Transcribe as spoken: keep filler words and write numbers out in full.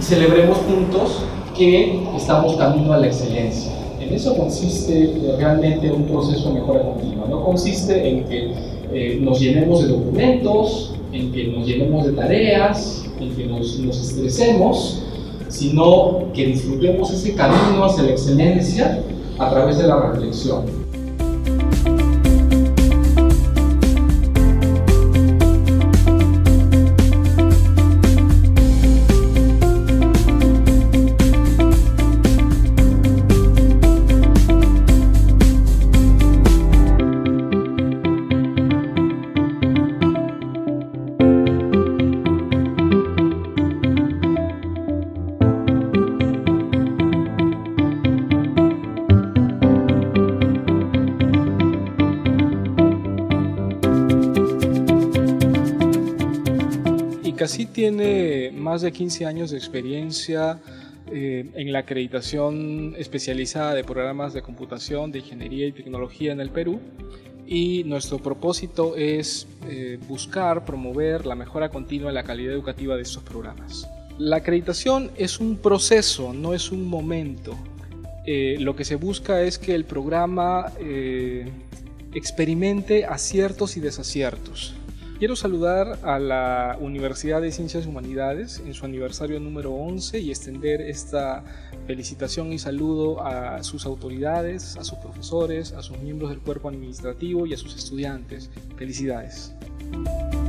celebremos juntos que estamos camino a la excelencia. En eso consiste eh, realmente un proceso de mejora continua. No consiste en que eh, nos llenemos de documentos, en que nos llenemos de tareas, en que nos, nos estresemos, sino que disfrutemos ese camino hacia la excelencia a través de la reflexión. ICACIT tiene más de quince años de experiencia eh, en la acreditación especializada de programas de computación, de ingeniería y tecnología en el Perú, y nuestro propósito es eh, buscar promover la mejora continua en la calidad educativa de estos programas. La acreditación es un proceso, no es un momento. Eh, lo que se busca es que el programa eh, experimente aciertos y desaciertos. Quiero saludar a la Universidad de Ciencias y Humanidades en su aniversario número once y extender esta felicitación y saludo a sus autoridades, a sus profesores, a sus miembros del cuerpo administrativo y a sus estudiantes. Felicidades.